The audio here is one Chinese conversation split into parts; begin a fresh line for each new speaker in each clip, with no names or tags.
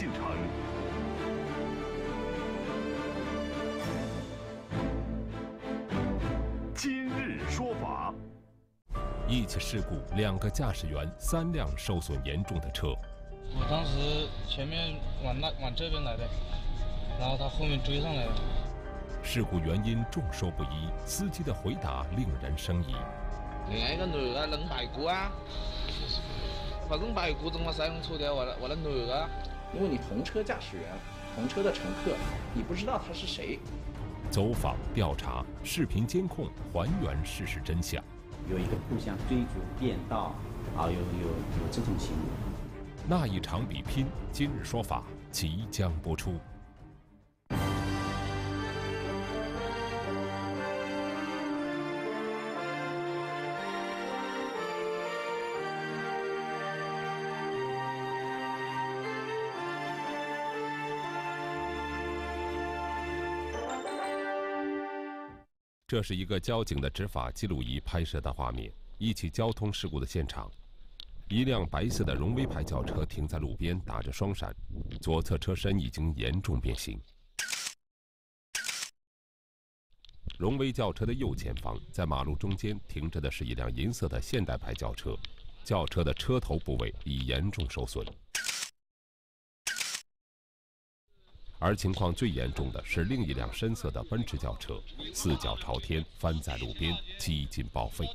进程。今日说法。
一起事故，2个驾驶员，3辆受损严重的车。
我当时前面往这边来的，然后他后面追上来了。
事故原因众说不一，司机的回答令人生疑。
另一個女嘅拎排骨啊，我拎排骨怎麼使用粗條？我那女嘅。
因为你同车驾驶员、同车的乘客，你不知道他是谁。
走访调查，视频监控还原事实真相。
有一个互相追逐变道，有这种行为。
那一场比拼，今日说法即将播出。这是一个交警的执法记录仪拍摄的画面，一起交通事故的现场。一辆白色的荣威牌轿车停在路边，打着双闪，左侧车身已经严重变形。荣威轿车的右前方，在马路中间停着的是一辆银色的现代牌轿车，轿车的车头部位已严重受损。而情况最严重的是另一辆深色的奔驰轿车，4脚朝天翻在路边，几近报废。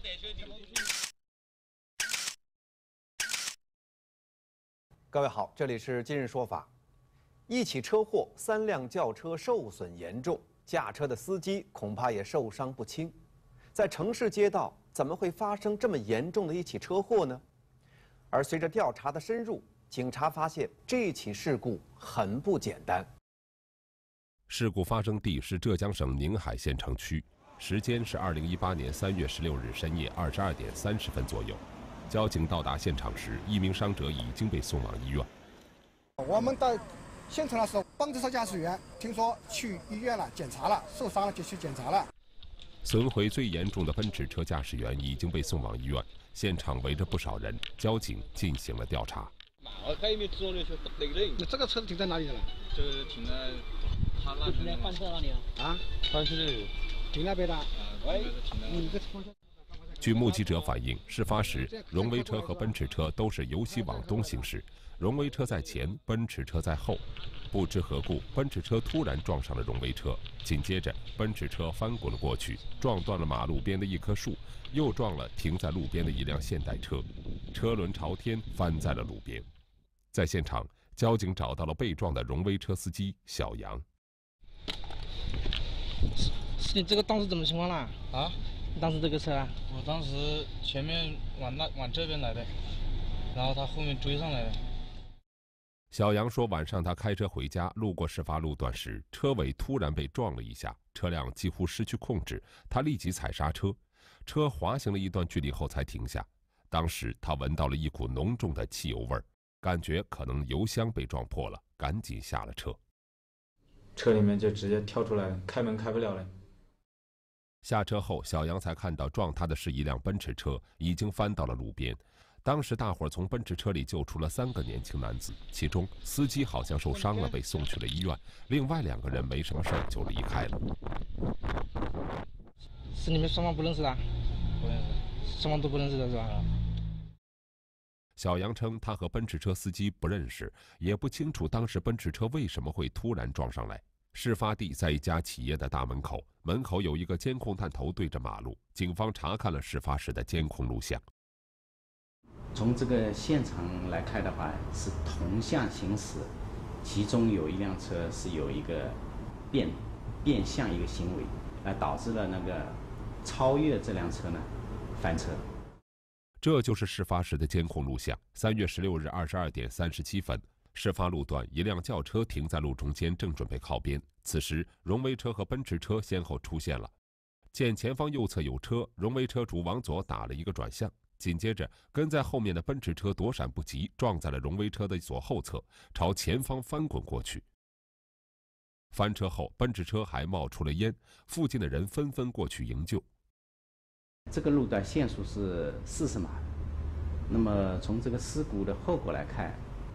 各位好，这里是今日说法。一起车祸，3辆轿车受损严重，驾车的司机恐怕也受伤不轻。在城市街道，怎么会发生这么严重的一起车祸呢？而随着调查的深入，警察发现这起事故很不简单。
事故发生地是浙江省宁海县城区，时间是2018年3月16日深夜22点30分左右。交警到达现场时，一名伤者已经被送往医院。
我们到现场的时候，奔驰车驾驶员听说去医院了，检查了，受伤了就去检查了。
损毁最严重的奔驰车驾驶员已经被送往医院，现场围着不少人，交警进行了调查。
那这个车停在哪里了？
这个停在他那边。
翻车那里啊？
翻车这里。
停那边的。
你
这方向。
据目击者反映，事发时荣威车和奔驰车都是由西往东行驶，荣威车在前，奔驰车在后。不知何故，奔驰车突然撞上了荣威车，紧接着奔驰车翻滚了过去，撞断了马路边的一棵树，又撞了停在路边的一辆现代车，车轮朝天翻在了路边。在现场，交警找到了被撞的荣威车司机小杨。
是你这个当时怎么情况啦？啊？当时这个车啊？
我当时前面往这边来的，然后他后面追上来了。
小杨说，晚上他开车回家，路过事发路段时，车尾突然被撞了一下，车辆几乎失去控制，他立即踩刹车，车滑行了一段距离后才停下。当时他闻到了一股浓重的汽油味儿，感觉可能油箱被撞破了，赶紧下了车。
车里面就直接跳出来，开门开不了了。
下车后，小杨才看到撞他的是一辆奔驰车，已经翻到了路边。当时大伙从奔驰车里救出了3个年轻男子，其中司机好像受伤了，被送去了医院，另外2个人没什么事儿就离开了。
是你们双方不认识的？不认识，双方都不认识的是吧？
小杨称，他和奔驰车司机不认识，也不清楚当时奔驰车为什么会突然撞上来。事发地在一家企业的大门口，门口有一个监控探头对着马路。警方查看了事发时的监控录像。
从这个现场来看的话，是同向行驶，其中有一辆车是有一个变向一个行为，导致了那个超越这辆车呢翻车。
这就是事发时的监控录像。3月16日22点37分。事发路段，一辆轿车停在路中间，正准备靠边。此时，荣威车和奔驰车先后出现了。见前方右侧有车，荣威车主往左打了一个转向，紧接着跟在后面的奔驰车躲闪不及，撞在了荣威车的左后侧，朝前方翻滚过去。翻车后，奔驰车还冒出了烟，附近的人纷纷过去营救。
这个路段限速是40码，那么从这个事故的后果来看，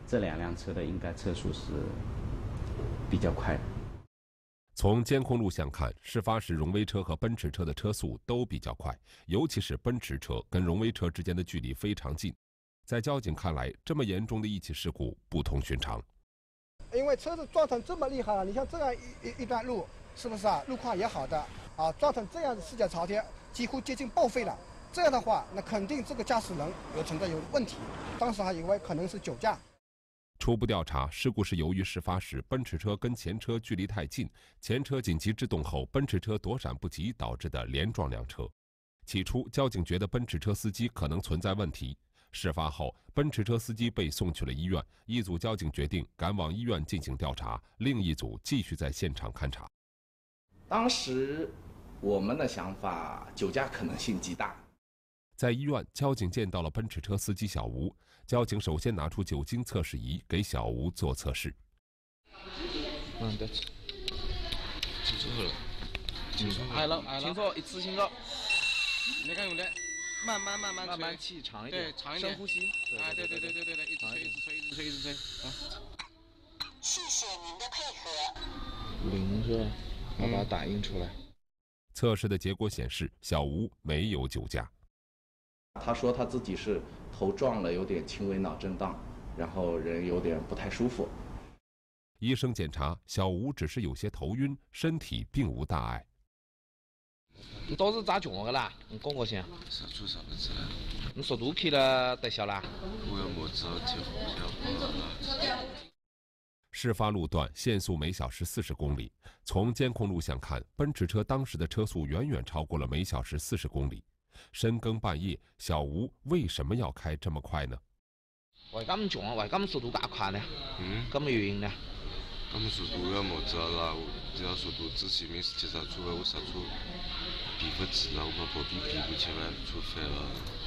这2辆车的应该车速是比较快的。
从监控录像看，事发时荣威车和奔驰车的车速都比较快，尤其是奔驰车跟荣威车之间的距离非常近。在交警看来，这么严重的一起事故不同寻常。
因为车子撞成这么厉害了，你像这样一段路，是不是啊？路况也好的啊，撞成这样四脚朝天，几乎接近报废了。这样的话，那肯定这个驾驶人存在有问题。当时还以为可能是酒驾。
初步调查，事故是由于事发时奔驰车跟前车距离太近，前车紧急制动后，奔驰车躲闪不及导致的连撞两车。起初，交警觉得奔驰车司机可能存在问题。事发后，奔驰车司机被送去了医院，一组交警决定赶往医院进行调查，另一组继续在现场勘查。
当时我们的想法，酒驾可能性极大。
在医院，交警见到了奔驰车司机小吴。交警首先拿出酒精测试仪给小吴做测试。
对，清楚了，清楚，一次性的。
你看用的，慢慢
气长一点，
对，长一点，
深呼吸。
对，一直吹。啊。
谢谢您的配合。
0是吧？我把它打印出来。
测试的结果显示，小吴没有酒驾。
他说他自己是头撞了，有点轻微脑震荡，然后人有点不太舒服。
医生检查，小吴只是有些头晕，身体并无大碍。
你都是咋撞的啦？你讲个先。
啥出啥不知道。
你速度开了得小啦？
我要么早贴票了。
事发路段限速每小时40公里，从监控录像看，奔驰车当时的车速远远超过了每小时40公里。深更半夜，小吴为什么要开这么快呢？
为咁撞，为咁速度咁快呢？咁么原因呢？
咁么速度要么知道啦，只要速度之前面是急刹车的，我刹车避不住了，我把保庇避过去了，出飞了。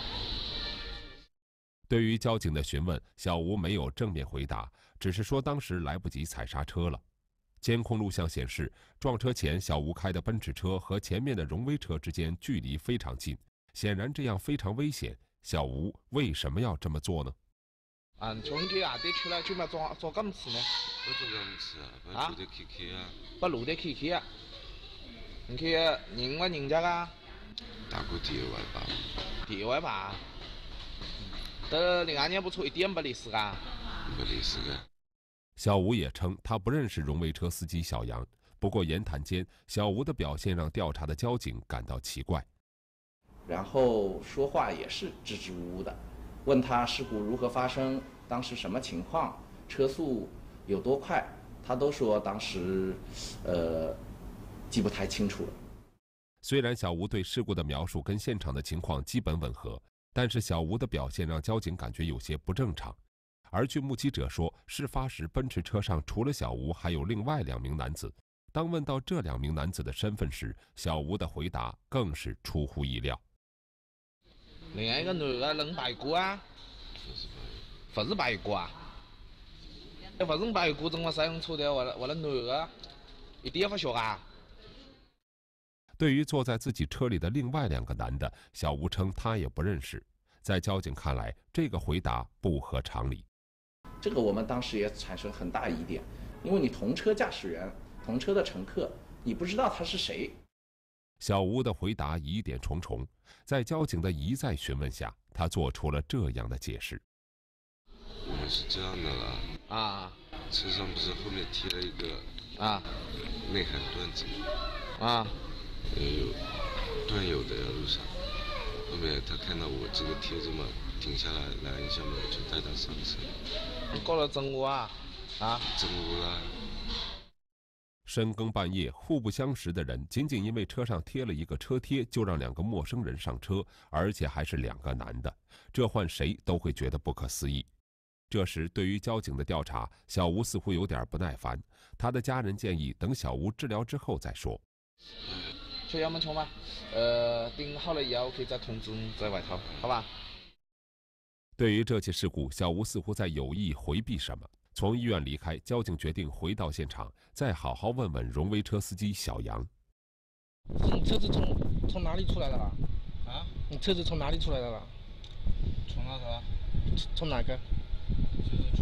对于交警的询问，小吴没有正面回答，只是说当时来不及踩刹车了。监控录像显示，撞车前小吴开的奔驰车和前面的荣威车之间距离非常近，显然这样非常危险。小吴为什么要这么做呢？
从你下底出来做咩做咁次呢？
我做咁次啊，把路得开啊。
把路得开啊！你去认人家啊？
打过第二外吧。
第二外吧？这另外人不出一点不离实啊？
不离实的。
小吴也称他不认识荣威车司机小杨，不过言谈间，小吴的表现让调查的交警感到奇怪。
然后说话也是支支吾吾的，问他事故如何发生，当时什么情况，车速有多快，他都说当时记不太清楚了。
虽然小吴对事故的描述跟现场的情况基本吻合，但是小吴的表现让交警感觉有些不正常。而据目击者说，事发时奔驰车上除了小吴，还有另外2名男子。当问到这2名男子的身份时，小吴的回答更是出乎意料。
另外一个男的扔排骨啊？不是排骨啊？不扔排骨怎么使用错的？我那男的一点不学啊？
对于坐在自己车里的另外2个男的，小吴称他也不认识。在交警看来，这个回答不合常理。
这个我们当时也产生很大疑点，因为你同车驾驶员、同车的乘客，你不知道他是谁。
小吴的回答疑点重重，在交警的一再询问下，他做出了这样的解释：
我们是这样的啦，
啊，
车上不是后面贴了一个
啊
内涵段子
啊，
有段友的路上，后面他看到我这个贴着嘛，停下来拦一下嘛，我就带他上车。
你搞了整我啊？啊？
整我啦！
深更半夜，互不相识的人仅仅因为车上贴了一个车贴，就让2个陌生人上车，而且还是2个男的，这换谁都会觉得不可思议。这时，对于交警的调查，小吴似乎有点不耐烦，他的家人建议等小吴治疗之后再说。
去衙门冲吧，顶好了以后可以再通知你在外头，好吧？
对于这起事故，小吴似乎在有意回避什么。从医院离开，交警决定回到现场，再好好问问荣威车司机小杨。
你车子从哪里出来的啦？啊？你车子从哪里出来的啦？
从哪头啊？
从哪个？
就是从那头。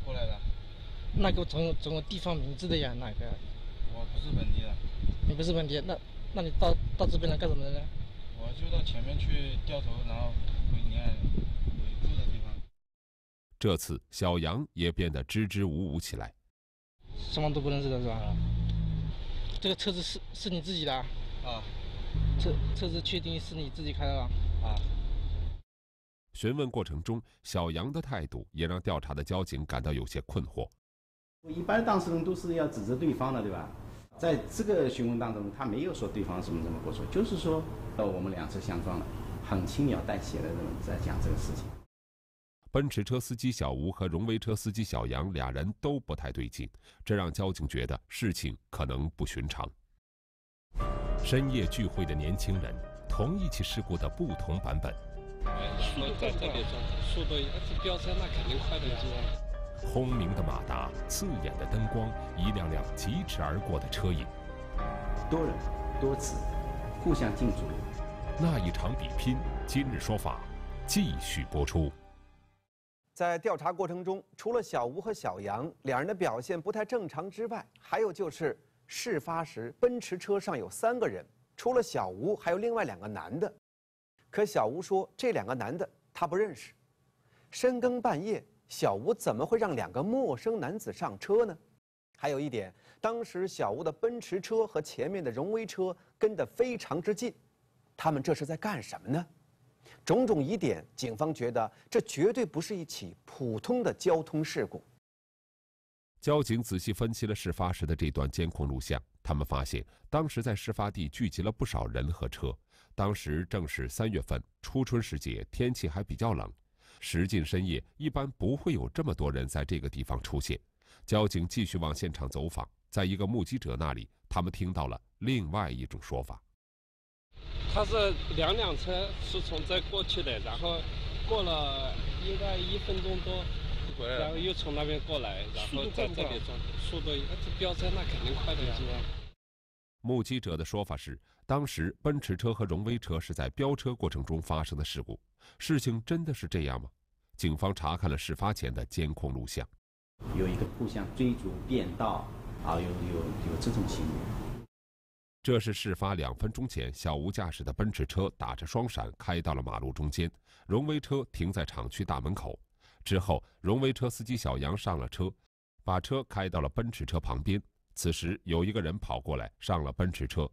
过来的。
那个总有地方名字的呀，哪个？
我不是本地的。
你不是本地，那你到这边来干什么的呢？
我就到前面去掉头，然后回你看回住的地方。
这次小杨也变得支支吾吾起来。
什么都不认识的是吧？这个车子是你自己的啊？
啊。
车子确定是你自己开的吧？
啊。
询问过程中，小杨的态度也让调查的交警感到有些困惑。
一般当事人都是要指责对方的，对吧？在这个询问当中，他没有说对方什么过错，就是说我们两车相撞了，很轻描淡写的在讲这个事情。
奔驰车司机小吴和荣威车司机小杨俩人都不太对劲，这让交警觉得事情可能不寻常。深夜聚会的年轻人，同一起事故的不同版本。
速度在这里撞，速度这飙车那肯定快的呀。
轰鸣的马达，刺眼的灯光，一辆辆疾驰而过的车影，
多人多次，互相竞逐。
那一场比拼，今日说法继续播出。
在调查过程中，除了小吴和小杨两人的表现不太正常之外，还有就是事发时奔驰车上有3个人，除了小吴，还有另外2个男的。可小吴说这2个男的他不认识。深更半夜，小吴怎么会让2个陌生男子上车呢？还有一点，当时小吴的奔驰车和前面的荣威车跟得非常之近，他们这是在干什么呢？种种疑点，警方觉得这绝对不是一起普通的交通事故。
交警仔细分析了事发时的这段监控录像，他们发现当时在事发地聚集了不少人和车。当时正是3月份，初春时节，天气还比较冷，时近深夜，一般不会有这么多人在这个地方出现。交警继续往现场走访，在一个目击者那里，他们听到了另外一种说法。
他是2辆车是从这过去的，然后过了应该1分钟多，然后又从那边过来，然后在这里撞，速度这飙车那肯定快的呀。
目击者的说法是，当时奔驰车和荣威车是在飙车过程中发生的事故。事情真的是这样吗？警方查看了事发前的监控录像，
有一个互相追逐变道啊，有这种行为。
这是事发2分钟前，小吴驾驶的奔驰车打着双闪开到了马路中间，荣威车停在厂区大门口。之后，荣威车司机小杨上了车，把车开到了奔驰车旁边。此时有一个人跑过来，上了奔驰车。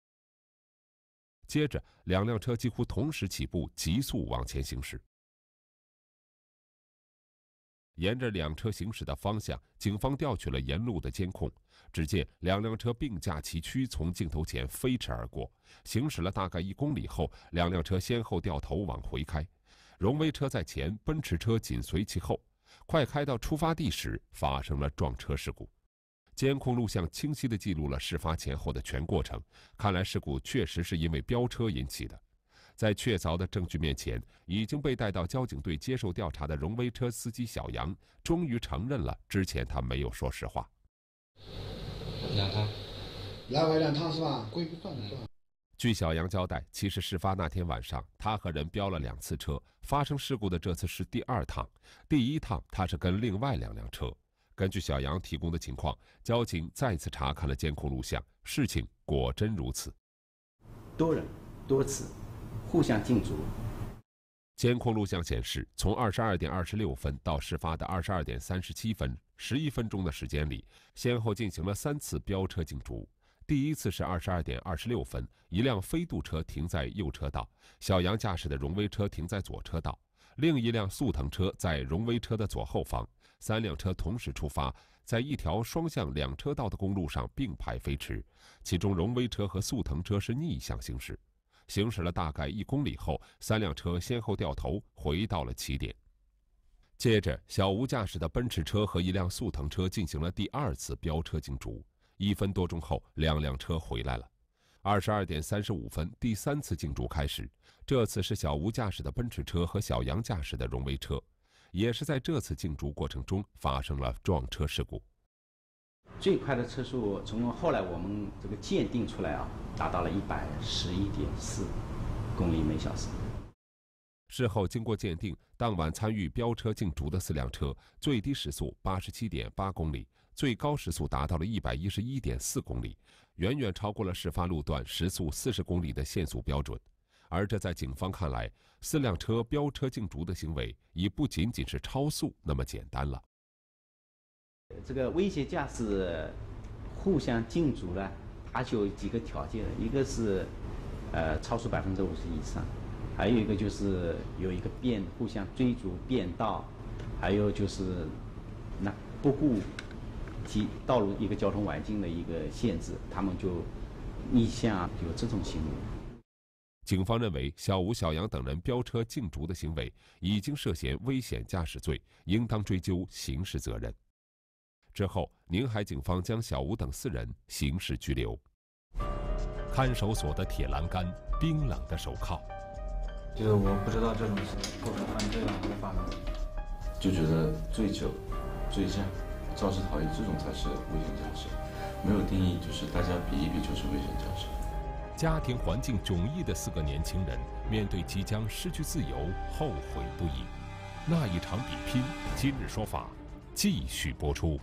接着2辆车几乎同时起步，急速往前行驶。沿着2车行驶的方向，警方调取了沿路的监控，只见2辆车并驾齐驱，从镜头前飞驰而过。行驶了大概1公里后，2辆车先后掉头往回开，荣威车在前，奔驰车紧随其后。快开到出发地时，发生了撞车事故。监控录像清晰地记录了事发前后的全过程，看来事故确实是因为飙车引起的。在确凿的证据面前，已经被带到交警队接受调查的荣威车司机小杨终于承认了之前他没有说实话。
2趟，
来回2趟是吧？规范的。
据小杨交代，其实事发那天晚上，他和人飙了2次车，发生事故的这次是第2趟，第1趟他是跟另外2辆车。根据小杨提供的情况，交警再次查看了监控录像，事情果真如此。
多人多次，互相竞逐。
监控录像显示，从22点26分到事发的22点37分，11分钟的时间里，先后进行了3次飙车竞逐。第1次是22点26分，一辆飞度车停在右车道，小杨驾驶的荣威车停在左车道，另一辆速腾车在荣威车的左后方。3辆车同时出发，在一条双向2车道的公路上并排飞驰，其中荣威车和速腾车是逆向行驶。行驶了大概1公里后，3辆车先后掉头回到了起点。接着，小吴驾驶的奔驰车和一辆速腾车进行了第2次飙车竞逐。1分多钟后，2辆车回来了。22点35分，第3次竞逐开始，这次是小吴驾驶的奔驰车和小杨驾驶的荣威车。也是在这次竞逐过程中发生了撞车事故。
最快的车速从后来我们这个鉴定出来啊，达到了111.4公里每小时。
事后经过鉴定，当晚参与飙车竞逐的4辆车，最低时速87.8公里，最高时速达到了111.4公里，远远超过了事发路段时速40公里的限速标准。而这在警方看来，4辆车飙车竞逐的行为已不仅仅是超速那么简单了。
这个危险驾驶互相竞逐呢，它就有几个条件，一个是超速50%以上，还有一个就是有一个互相追逐变道，还有就是不顾其道路一个交通环境的一个限制，他们就逆向有这种行为。
警方认为，小吴、小杨等人飙车竞逐的行为已经涉嫌危险驾驶罪，应当追究刑事责任。之后，宁海警方将小吴等4人刑事拘留。看守所的铁栏杆，冰冷的手铐。
就是我不知道这种事不可犯罪了会发生。
就觉得醉酒、醉驾、肇事逃逸这种才是危险驾驶，没有定义就是大家比一比就是危险驾驶。
家庭环境迥异的4个年轻人，面对即将失去自由，后悔不已。那一场比拼，今日说法继续播出。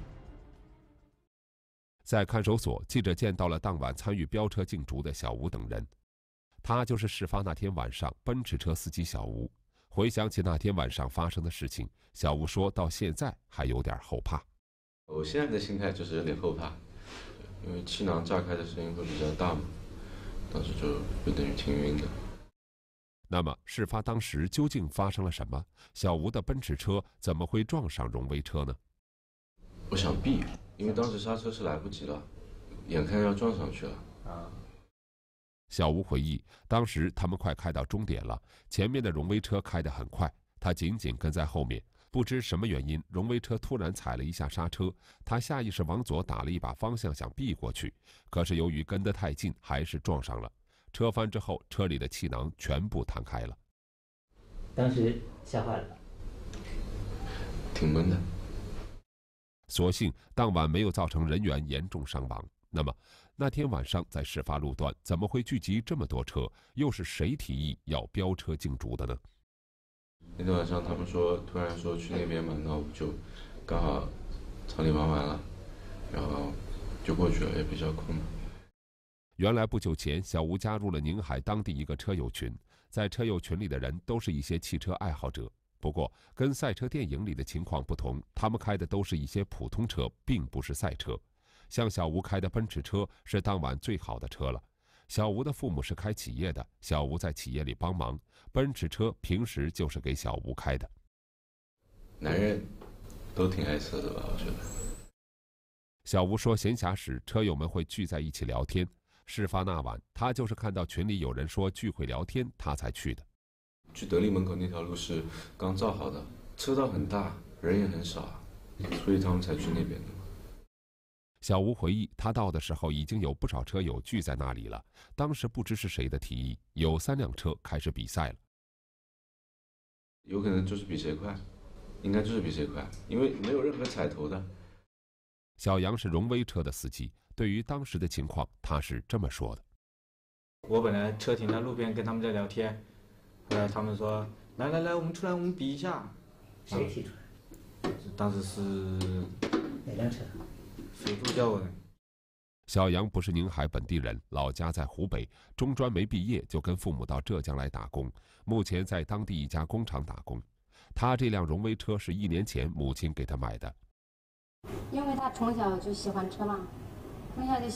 在看守所，记者见到了当晚参与飙车竞逐的小吴等人。他就是事发那天晚上奔驰车司机小吴。回想起那天晚上发生的事情，小吴说到现在还有点后怕。
我现在的心态就是有点后怕，因为气囊炸开的声音会比较大嘛，当时就有点挺晕的。
那么事发当时究竟发生了什么？小吴的奔驰车怎么会撞上荣威车呢？
我想避，因为当时刹车是来不及了，眼看要撞上去了。
小吴回忆，当时他们快开到终点了，前面的荣威车开得很快，他紧紧跟在后面。不知什么原因，荣威车突然踩了一下刹车，他下意识往左打了一把方向想避过去，可是由于跟得太近，还是撞上了。车翻之后，车里的气囊全部弹开了。
当时吓坏了，
挺闷的。
所幸当晚没有造成人员严重伤亡。那么那天晚上在事发路段怎么会聚集这么多车？又是谁提议要飙车竞逐的呢？
那天晚上他们突然说去那边嘛，那我就刚好厂里忙完了，然后就过去了，也比较空。
原来不久前，小吴加入了宁海当地一个车友群，在车友群里的人都是一些汽车爱好者。不过跟赛车电影里的情况不同，他们开的都是一些普通车，并不是赛车。像小吴开的奔驰车是当晚最好的车了。小吴的父母是开企业的，小吴在企业里帮忙，奔驰车平时就是给小吴开的。
男人都挺爱车的吧，我觉得。
小吴说，闲暇时车友们会聚在一起聊天。事发那晚，他就是看到群里有人说聚会聊天，他才去的。
去德利门口那条路是刚造好的，车道很大，人也很少，所以他们才去那边的。
小吴回忆，他到的时候已经有不少车友聚在那里了。当时不知是谁的提议，有3辆车开始比赛了。
有可能就是比谁快，应该就是比谁快，因为没有任何踩头的。
小杨是荣威车的司机，对于当时的情况，他是这么说的：
我本来车停在路边跟他们在聊天，后来他们说来，我们出来，我们比一下。
谁提出来？
当时是
哪辆车？
辅助叫我的。
小杨不是宁海本地人，老家在湖北，中专没毕业就跟父母到浙江来打工，目前在当地一家工厂打工。他这辆荣威车是1年前母亲给他买的。
因为他从小就喜欢车嘛，然后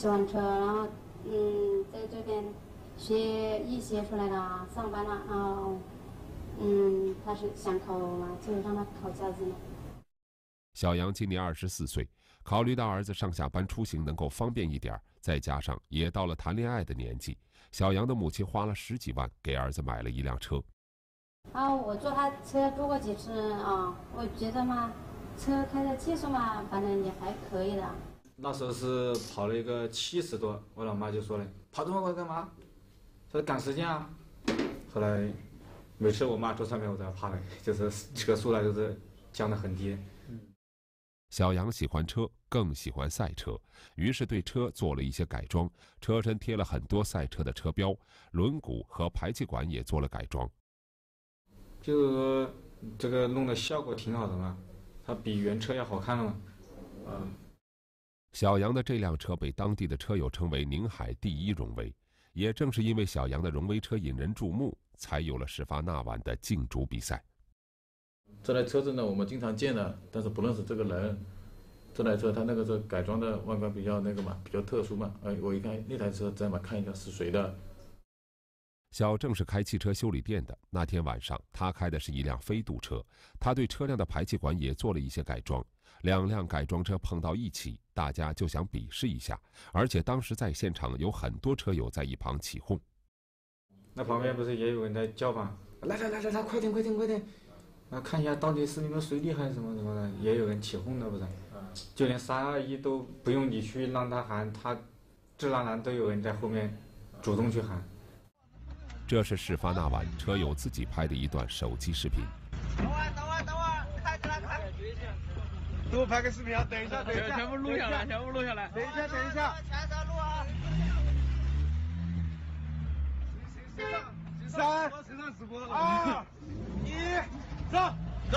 在这边学出来了，上班了，然后他是想考嘛，就让他考驾照。
小杨今年24岁，考虑到儿子上下班出行能够方便一点，再加上也到了谈恋爱的年纪，小杨的母亲花了10几万给儿子买了一辆车。
我坐他车坐过几次啊，我觉得嘛，车开的技术嘛，反正也还可以的。
那时候是跑了一个70多，我老妈就说了，跑这么快干嘛？说赶时间啊。后来每次我妈坐上面我都要怕了，就是车速呢就是降得很低。
小杨喜欢车，更喜欢赛车，于是对车做了一些改装，车身贴了很多赛车的车标，轮毂和排气管也做了改装。
就是说这个弄的效果挺好的嘛，它比原车要好看了嘛。
小杨的这辆车被当地的车友称为宁海第一荣威，也正是因为小杨的荣威车引人注目，才有了事发那晚的竞逐比赛。
这台车子呢，我们经常见的，但是不认识这个人。这台车它那个是改装的，外观比较那个嘛，比较特殊嘛。我一看那台车在嘛，看一下是谁的。
小郑是开汽车修理店的，那天晚上他开的是一辆飞度车，他对车辆的排气管也做了一些改装。两辆改装车碰到一起，大家就想比试一下，而且当时在现场有很多车友在一旁起哄。
那旁边不是也有人在叫吗？来，快点！那看一下到底是你们谁厉害什么的，也有人起哄的不是？就连321都不用你去让他喊，他自然而然都有人在后面主动去喊。
这是事发那晚车友自己拍的一段手机视频。
等会儿，看起来。给我拍个视频啊！等一下，全部录下来。等一下，全程录啊！3、2、1，走！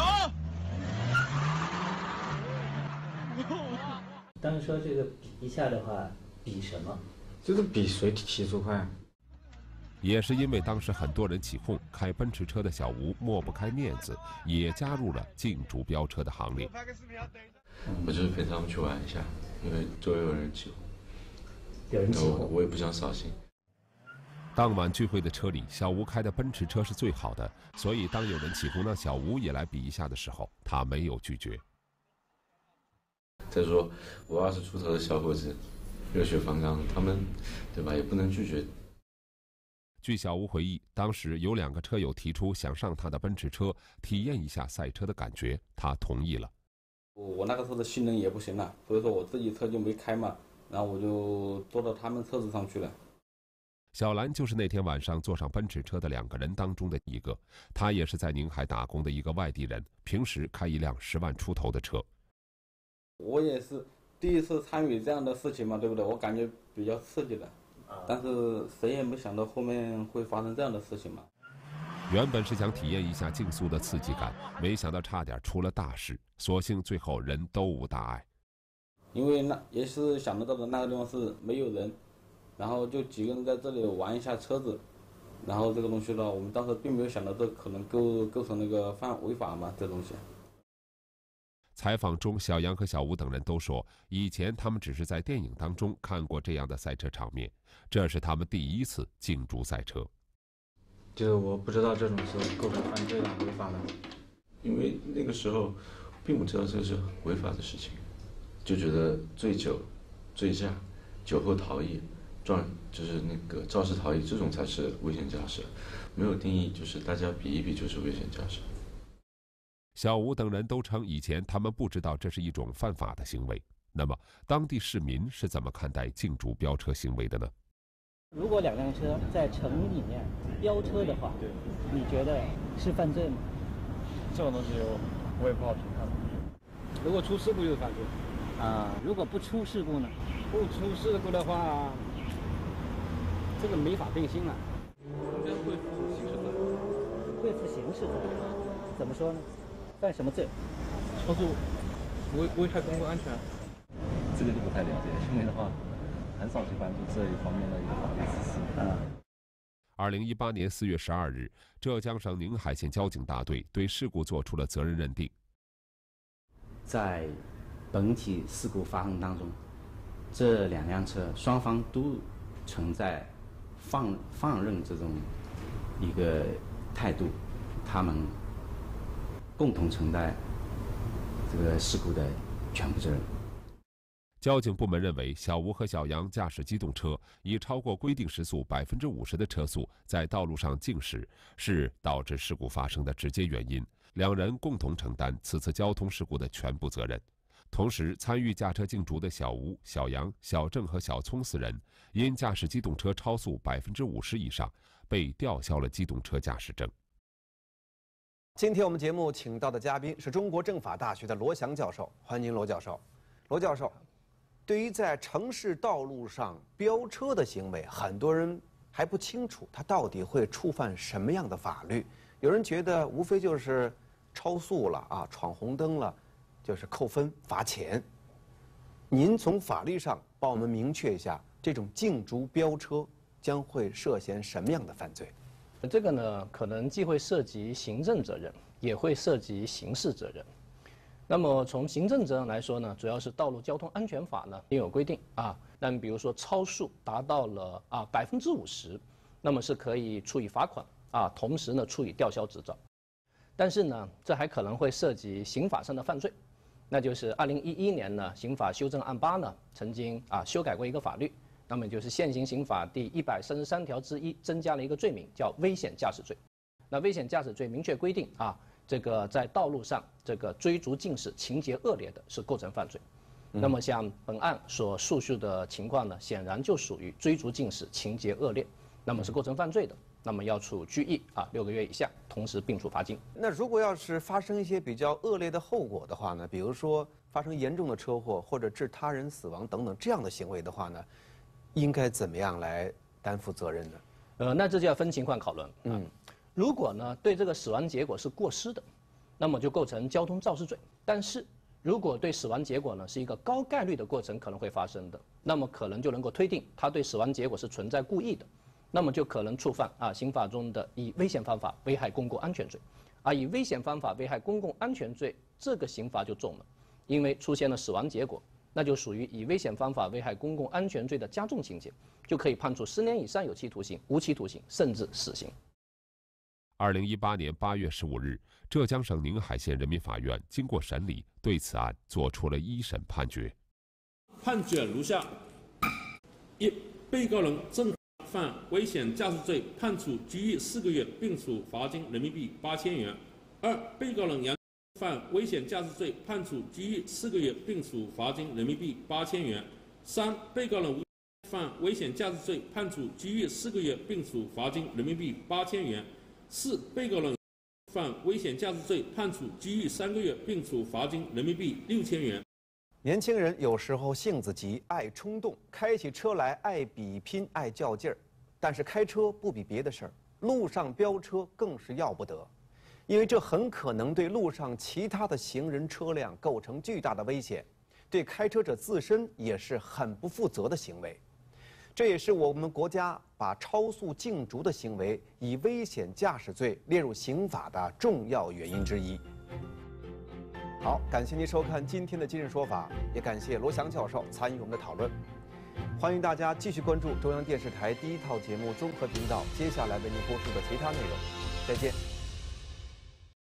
当时说这个比一下的话，比什么？
就是比谁提速快。
也是因为当时很多人起哄，开奔驰车的小吴抹不开面子，也加入了竞逐飙车的行列。
我就是陪他们去玩一下，因为周围有人起哄，
有人起哄，
我也不想扫兴。
当晚聚会的车里，小吴开的奔驰车是最好的，所以当有人起哄让小吴也来比一下的时候，他没有拒绝。
再说我20出头的小伙子，热血方刚，他们对吧，也不能拒绝。
据小吴回忆，当时有2个车友提出想上他的奔驰车体验一下赛车的感觉，他同意了。
我那个车的性能也不行了，所以说我自己车就没开嘛，然后我就坐到他们车子上去了。
小兰就是那天晚上坐上奔驰车的2个人当中的一个，他也是在宁海打工的一个外地人，平时开一辆10万出头的车。
我也是第一次参与这样的事情嘛，对不对？我感觉比较刺激的。但是谁也没想到后面会发生这样的事情嘛。
原本是想体验一下竞速的刺激感，没想到差点出了大事，所幸最后人都无大碍。
因为那也是想得到的，那个地方是没有人，然后就几个人在这里玩一下车子，然后这个东西呢，我们当时并没有想到这可能构成那个违法嘛，这东西。
采访中，小杨和小吴等人都说，以前他们只是在电影当中看过这样的赛车场面，这是他们第一次竞逐赛车。
就是我不知道这种是构成犯罪的、违法的，
因为那个时候并不知道这是违法的事情，就觉得醉酒、醉驾、酒后逃逸、就是那个肇事逃逸这种才是危险驾驶，没有定义就是大家比一比就是危险驾驶。
小吴等人都称，以前他们不知道这是一种犯法的行为。那么，当地市民是怎么看待竞逐飙车行为的呢？
如果2辆车在城里面飙车的话，你觉得是犯罪吗？
这种东西我也不好评判。如果出事故就是犯罪。
如果不出事故呢？
不出事故的话，这个没法定性了。
应该会负刑事责任。会负刑事责任？怎么说呢？犯什么罪？
超速，危害公共安全。
这个就不太了解，因为的话，很少去关注这一方面的一个法律知识。
2018年4月12日，浙江省宁海县交警大队对事故作出了责任认定。
在本起事故发生当中，这2辆车双方都存在放任这种一个态度，他们共同承担这个事故的全部责任。
交警部门认为，小吴和小杨驾驶机动车以超过规定时速50%的车速在道路上行驶，是导致事故发生的直接原因，2人共同承担此次交通事故的全部责任。同时，参与驾车竞逐的小吴、小杨、小郑和小聪4人，因驾驶机动车超速50%以上，被吊销了机动车驾驶证。
今天我们节目请到的嘉宾是中国政法大学的罗翔教授，欢迎罗教授。罗教授，对于在城市道路上飙车的行为，很多人还不清楚它到底会触犯什么样的法律， 有人觉得无非就是超速了啊，闯红灯了，就是扣分罚钱。您从法律上帮我们明确一下，这种竞逐飙车将会涉嫌什么样的犯罪？
这个呢，可能既会涉及行政责任，也会涉及刑事责任。那么从行政责任来说呢，主要是《道路交通安全法》呢另有规定啊。但比如说超速达到了50%，那么是可以处以罚款啊，同时呢处以吊销执照。但是呢，这还可能会涉及刑法上的犯罪，那就是2011年呢刑法修正案8呢曾经修改过一个法律，那么就是现行刑法第133条之1增加了一个罪名叫危险驾驶罪。那危险驾驶罪明确规定啊。这个在道路上这个追逐竞驶情节恶劣的是构成犯罪，那么像本案所述的情况呢，显然就属于追逐竞驶情节恶劣，那么是构成犯罪的，那么要处拘役6个月以下，同时并处罚金。
那如果要是发生一些比较恶劣的后果的话呢，比如说发生严重的车祸或者致他人死亡等等这样的行为的话呢，应该怎么样来担负责任呢？
那这就要分情况讨论。如果呢对这个死亡结果是过失的，那么就构成交通肇事罪。但是如果对死亡结果呢是一个高概率的过程可能会发生的，那么可能就能够推定他对死亡结果是存在故意的，那么就可能触犯刑法中的以危险方法危害公共安全罪。以危险方法危害公共安全罪这个刑罚就重了，因为出现了死亡结果，那就属于以危险方法危害公共安全罪的加重情节，就可以判处10年以上有期徒刑、无期徒刑甚至死刑。
2018年8月15日，浙江省宁海县人民法院经过审理，对此案作出了一审判决。
判决如下：一、被告人郑犯危险驾驶罪，判处拘役4个月，并处罚金人民币8000元；二、被告人杨犯危险驾驶罪，判处拘役4个月，并处罚金人民币8000元；三、被告人犯危险驾驶罪，判处拘役4个月，并处罚金人民币8000元。4、被告人犯危险驾驶罪，判处拘役3个月，并处罚金人民币6000元。
年轻人有时候性子急，爱冲动，开起车来爱比拼，爱较劲儿。但是开车不比别的事儿，路上飙车更是要不得，因为这很可能对路上其他的行人车辆构成巨大的危险，对开车者自身也是很不负责的行为。这也是我们国家把超速竞逐的行为以危险驾驶罪列入刑法的重要原因之一。好，感谢您收看今天的今日说法，也感谢罗翔教授参与我们的讨论。欢迎大家继续关注中央电视台第一套节目综合频道接下来为您播出的其他内容。再见。